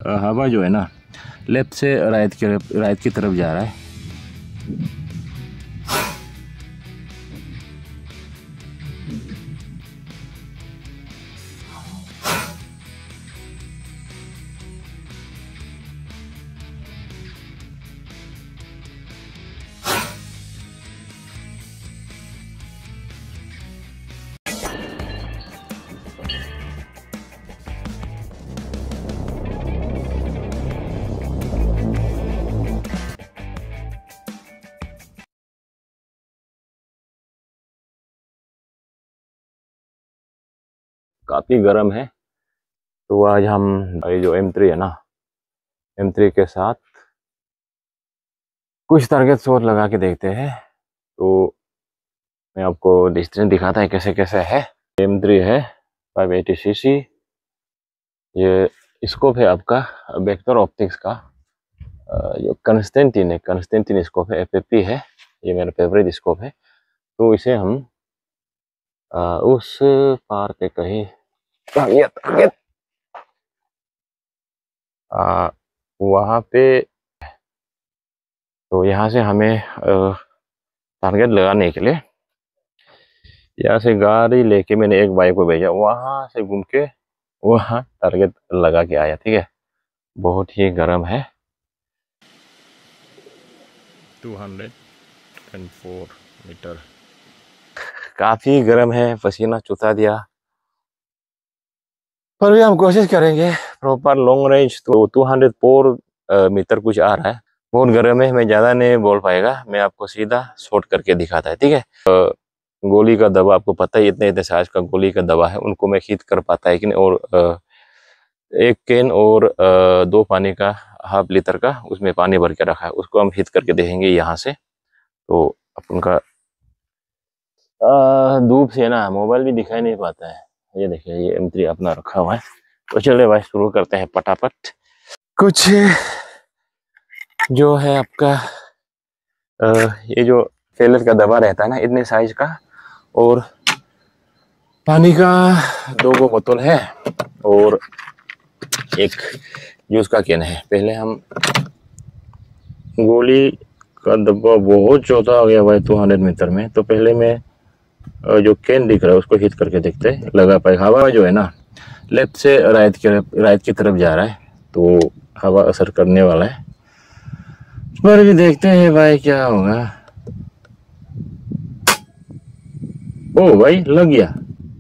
हवा जो है ना लेफ्ट से राइट की तरफ जा रहा है। काफ़ी गर्म है, तो आज हम ये जो M3 है ना, M3 के साथ कुछ टारगेट शॉट लगा के देखते हैं। तो मैं आपको डिस्टेंस दिखाता है कैसे कैसे है। M3 है 580cc। ये स्कोप है आपका वेक्टर ऑप्टिक्स का, जो कंस्टेंटिन स्कोप है, FFP है। ये मेरा फेवरेट स्कोप है। तो इसे हम उस पार पे कहीं टारगेट वहाँ पे, तो यहाँ से हमें टारगेट लगाने के लिए यहाँ से गाड़ी लेके मैंने एक बाइक को भेजा, वहाँ से घूम के वहाँ टारगेट लगा के आया। ठीक है, बहुत ही गर्म है। 204 मीटर, काफ़ी गर्म है, पसीना चुता दिया। पर भी हम कोशिश करेंगे प्रॉपर लॉन्ग रेंज। तो 204 मीटर कुछ आ रहा है, बहुत गर्म है। मैं ज़्यादा नहीं बोल पाएगा, मैं आपको सीधा शॉर्ट करके दिखाता है। ठीक है, गोली का दवा आपको पता है, इतने इतने साइज का गोली का दवा है, उनको मैं हिट कर पाता है कि नहीं। और एक कैन और 2 पानी का ½ लीटर का उसमें पानी भर के रखा है, उसको हम हिट करके देखेंगे यहाँ से। तो अपन का धूप से ना मोबाइल भी दिखाई नहीं पाता है। ये देखिए, ये M3 अपना रखा हुआ है। तो चलिए भाई, शुरू करते हैं फटाफट। कुछ जो है आपका ये जो फेलर का दवा रहता है ना, इतने साइज का, और पानी का 2 बोतल है, और एक जूस का कैन है। पहले हम गोली का डब्बा बहुत चौथा हो गया भाई 200 मीटर में। तो पहले मैं जो कैन दिख रहा है उसको हिट करके देखते हैं लगा पाए। हवा जो है ना लेफ्ट से राइट की तरफ जा रहा है, तो हवा असर करने वाला है। पर भी देखते हैं भाई क्या होगा। ओ भाई, लग गया।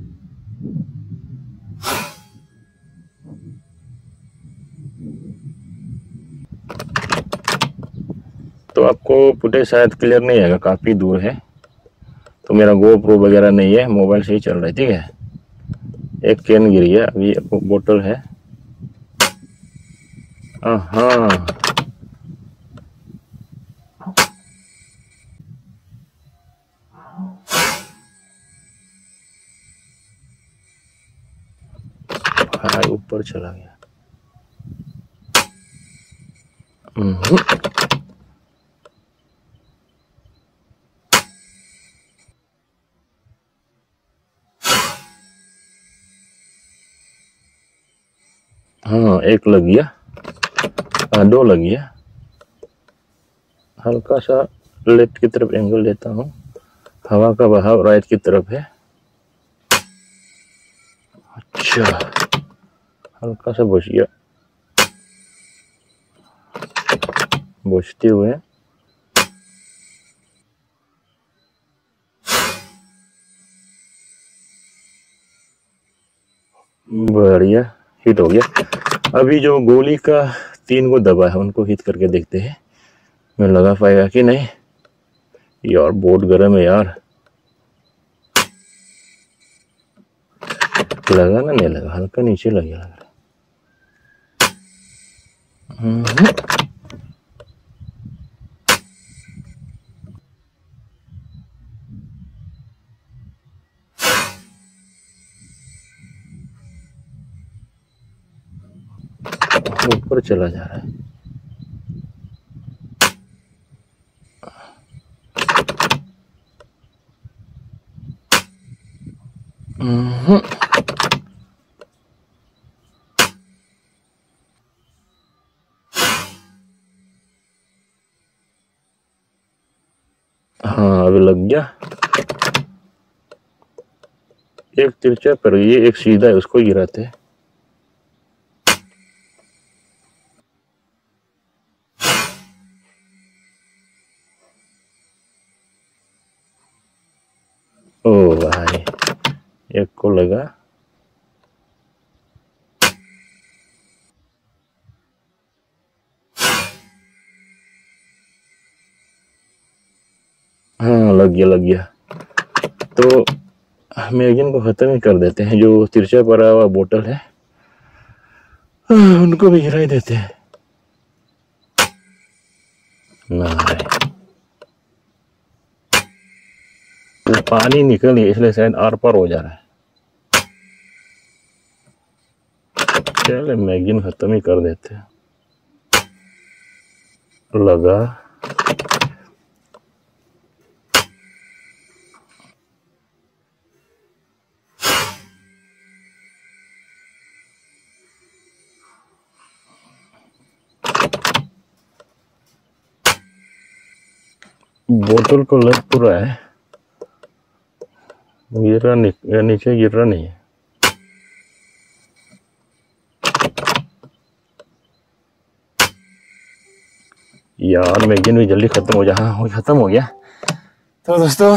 तो आपको फुटेज शायद क्लियर नहीं आएगा, काफी दूर है, तो मेरा GoPro वगैरह नहीं है, मोबाइल से ही चल रहा है। ठीक है, एक कैन गिर गया, अभी बोतल है। हाँ, भाई ऊपर चला गया। हाँ, एक लग गया, 2 लग गया। हल्का सा लेफ्ट की तरफ एंगल लेता हूँ, हवा का बहाव राइट की तरफ है। अच्छा, हल्का सा बुझ गया, बुझते हुए बढ़िया हिट हो गया। अभी जो गोली का 3 को दबा है उनको हिट करके देखते हैं, मैं लगा पाएगा कि नहीं। यार बहुत गर्म है यार, लगा ना, नहीं लगा, हल्का नीचे लग गया। ऊपर चला जा रहा है। हाँ अभी लग गया। एक तिरछा पर ये एक सीधा है, उसको गिराते हैं। ओ भाई, एक को लगा। हाँ लग गया, लग गया। तो मैगजीन को खत्म ही कर देते हैं। जो तिरछा पड़ा हुआ बोतल है उनको भी गिरा ही देते हैं। नहीं, वो पानी निकल गया इसलिए शायद आर पार हो जा रहा है। चले मैगजीन खत्म ही कर देते हैं। लगा। बोतल को लग पूरा है, गिरा नीचे गिर रहा नहीं है। यार मैगजीन भी जल्दी खत्म हो जा। हाँ खत्म हो गया। तो दोस्तों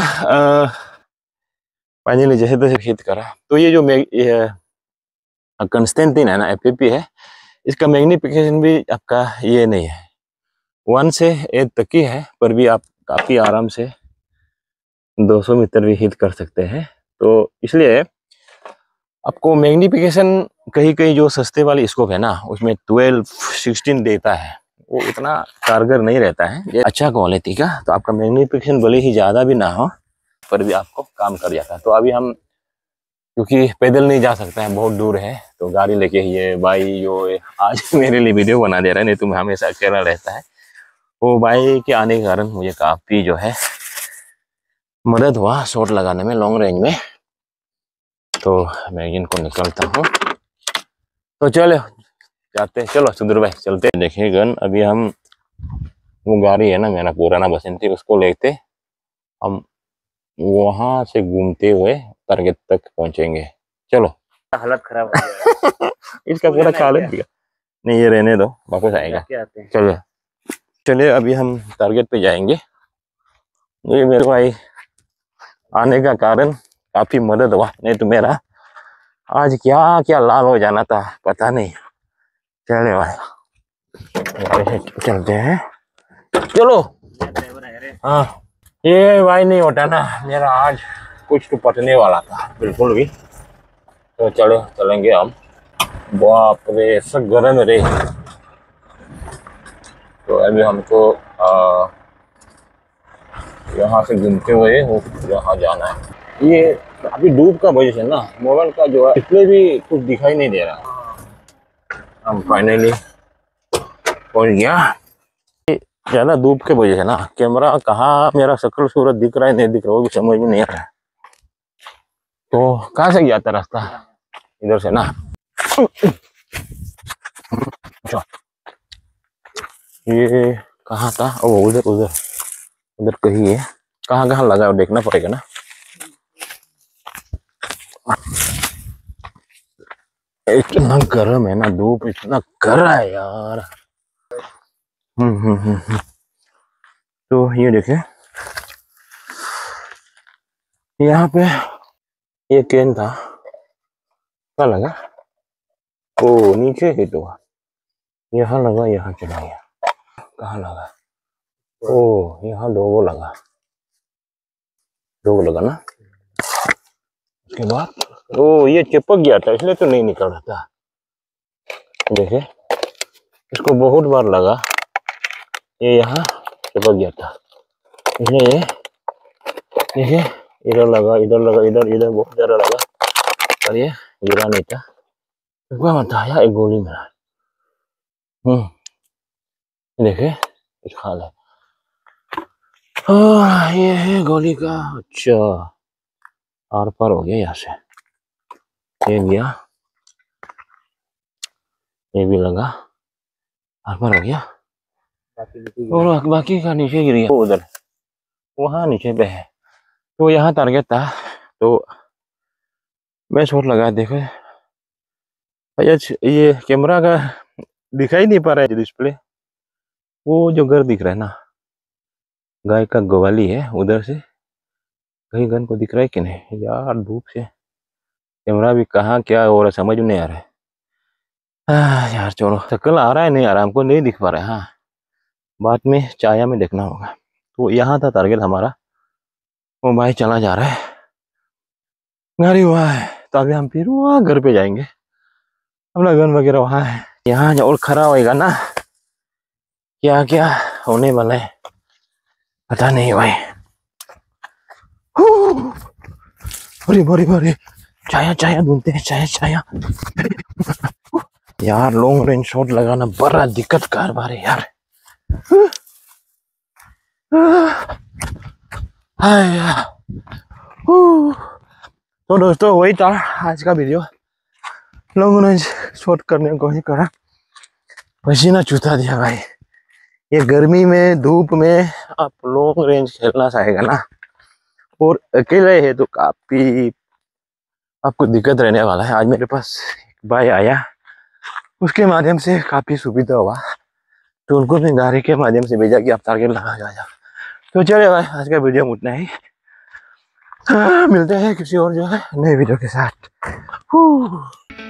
फाइनली जैसे तैसे हिट करा। तो ये जो कंस्टेंटिन है ना, एफपीपी है, इसका मैग्निफिकेशन भी आपका ये नहीं है, 1 से 8 तक ही है, पर भी आप काफी आराम से 200 मीटर भी हिट कर सकते हैं। तो इसलिए आपको मैग्निफिकेशन कहीं कहीं जो सस्ते वाली स्कोप है ना, उसमें 12 16 देता है, वो उतना कारगर नहीं रहता है। ये अच्छा क्वालिटी का, तो आपका मैग्निफिकेशन भले ही ज्यादा भी ना हो पर भी आपको काम कर जाता है। तो अभी हम क्योंकि पैदल नहीं जा सकते हैं, बहुत दूर है, तो गाड़ी लेके ये भाई जो आज मेरे लिए वीडियो बना दे रहा है, नहीं तो हमेशा अकेला रहता है, वो भाई के आने के कारण मुझे काफी जो है मदद हुआ शॉट लगाने में लॉन्ग रेंज में। तो मैं इनको निकलता हूँ। तो चलो जाते हैं, चलो सुधीर भाई चलते हैं। देखिए गन, अभी हम वो गाड़ी है ना मेरा पुराना बसंती, उसको लेते हम वहां से घूमते हुए टारगेट तक पहुंचेंगे। चलो। हालत खराब हो गया इसका पूरा खाल है। नहीं ये रहने दो, वापस आएगा। चलो चलिए, अभी हम टारगेट पे जाएंगे। ये मेरे भाई आने का कारण काफी मदद हुआ, नहीं तो मेरा आज क्या क्या लाल हो जाना था पता नहीं। चले भाई चलते हैं, चलो। हाँ ये भाई नहीं होता ना, मेरा आज कुछ तो पटने वाला था बिल्कुल भी। तो चलो चलेंगे हम। बाप रे सब गर्म रे। तो अभी हमको यहाँ से घूमते हुए यहाँ जाना है। ये अभी धूप का वजह से ना मोबाइल का जो है डिस्प्ले भी कुछ दिखाई नहीं दे रहा। हम फाइनली पहुंच गया। ज्यादा धूप के वजह से ना कैमरा कहाँ मेरा शक्ल सूरत दिख रहा है नहीं दिख रहा, वो भी समझ में नहीं आ रहा है। तो कहाँ से गया था रास्ता? इधर से ना। अच्छा ये कहाँ था? ओ उधर उधर उधर कहीं है। कहाँ कहाँ लगा देखना पड़ेगा ना। इतना गर्म है ना, धूप इतना कर रहा है यार। तो ये देखे यहाँ पे ये केन था, क्या लगा? ओ नीचे ही तो यहाँ लगा, यहाँ चला गया। कहाँ लगा? ओ यहाँ लोगो लगा, लोगो लगा ना। उसके बाद ओ ये चिपक गया था इसलिए तो नहीं निकल रहा था। देखे इसको बहुत बार लगा, ये यहाँ चिपक गया था इसलिए ये देखे इधर लगा, इधर लगा, इधर इधर बहुत ज्यादा लगा, पर ये गिरा नहीं था। मत आया एक गोली मेरा। देखे कुछ खाल है। ये है गोली का। अच्छा आर पार हो गया यहाँ से, ये गया, ये भी लगा, आर पार हो गया और बाकी का नीचे गिर गया उधर। वहाँ नीचे पे है। तो यहाँ टारगेट था, तो मैं शॉट लगा। देखो भैया, ये कैमरा का दिखाई नहीं पा रहा है डिस्प्ले। वो जो घर दिख रहा है ना, गाय का गवाली है, उधर से कहीं गन को दिख रहा है कि नहीं यार, धूप से कैमरा भी कहाँ क्या हो रहा है समझ में नहीं आ रहा है। यार चलो, शक्ल आ रहा है नहीं आ रहा हमको नहीं दिख पा रहा है। हाँ, बाद में छाया में देखना होगा। तो यहाँ था टारगेट हमारा। वो भाई चला जा रहा है, गाड़ी हुआ है। तो अभी हम फिर वहाँ घर पे जाएंगे, अपना गन वगैरह वहाँ है। यहाँ और खड़ा होएगा ना, क्या क्या होने वाला है पता नहीं भाई। अरे बड़ी बड़ी छाया छाया ढूंढते हैं, छाया छाया। यार लॉन्ग रेंज शॉट लगाना बड़ा दिक्कत कारबार है यार। तो दोस्तों वही था आज का वीडियो। लॉन्ग रेंज शॉट करने को ही करा, पसीना चूता दिया भाई। ये गर्मी में धूप में आप लॉन्ग रेंज खेलना चाहेगा ना, और अकेले है तो काफी आपको दिक्कत रहने वाला है। आज मेरे पास एक भाई आया, उसके माध्यम से काफी सुविधा हुआ, तो उनको भी गाड़ी के माध्यम से भेजा कि आप टारगेट लगा जा। तो चलिए भाई, आज का वीडियो में उतना ही। मिलते हैं किसी और जो है नए वीडियो के साथ।